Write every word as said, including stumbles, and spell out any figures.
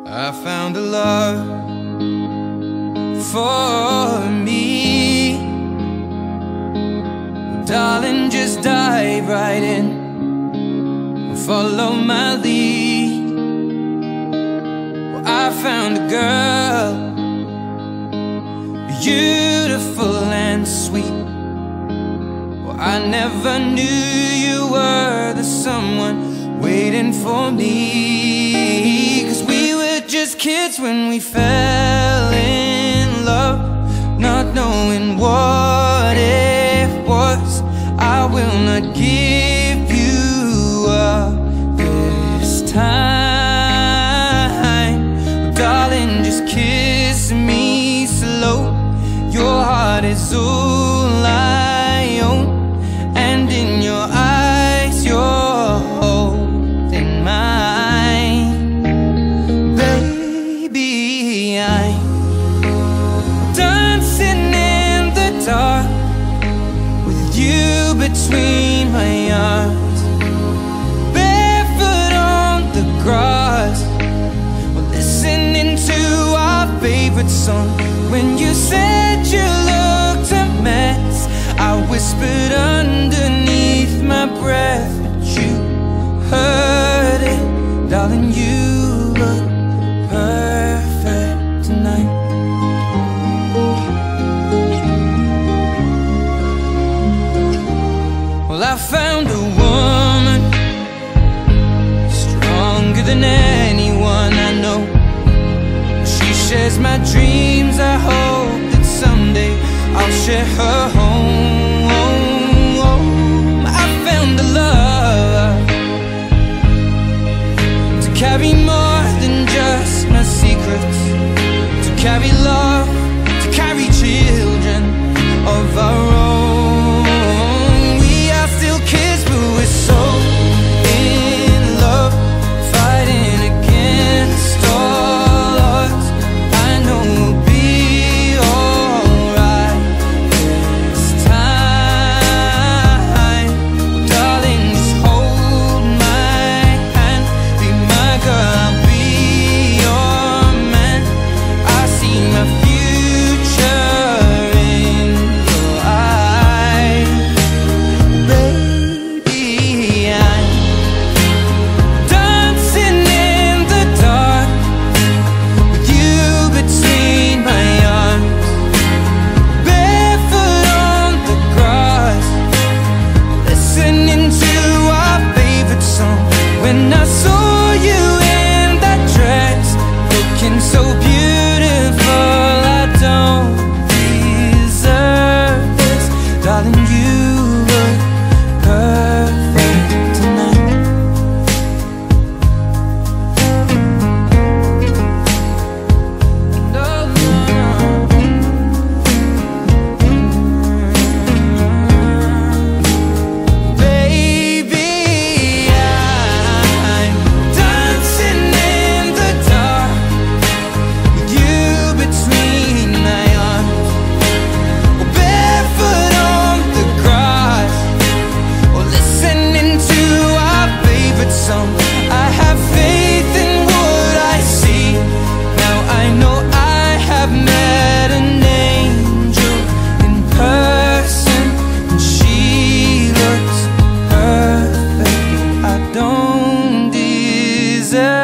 I found a love for me. Well, darling, just dive right in and follow my lead. Well, I found a girl, beautiful and sweet. Well, I never knew you were the someone waiting for me. 'Cause we were just kids when we fell in love, not knowing what it was. I will not give you up this time. Darling, just kiss me slow. Your heart is all I own, and in your eyes you're holding mine. Baby, I'm dancing in the dark with you between my arms, barefoot on the grass. We're listening to our favorite song. When you said you looked a mess, I whispered underneath my breath, but you heard it. Darling, you look perfect tonight. Well, I found a woman stronger than anyone I know. She shares my dreams. I hope that someday I'll share her home. I found a love to carry more than just my secrets, to carry love, to carry children of our own. We are still kids, but we're so in love, fighting against all odds. I know we'll be alright this time. Darling, just hold my hand, be my girl, I'll be your man. I see my future in your eyes. Baby, I'm dancing in the dark with you between my arms, barefoot on the grass, listening to our favorite song. When I saw you in that dress, looking so beautiful, I don't deserve this. Darling, you look perfect tonight. No, no. Baby, I'm dancing in the dark with you between my arms, barefoot on the grass, or listening to our favorite song. I have faith in what I see. Now I know I have met an angel in person, and she looks perfect. I don't deserve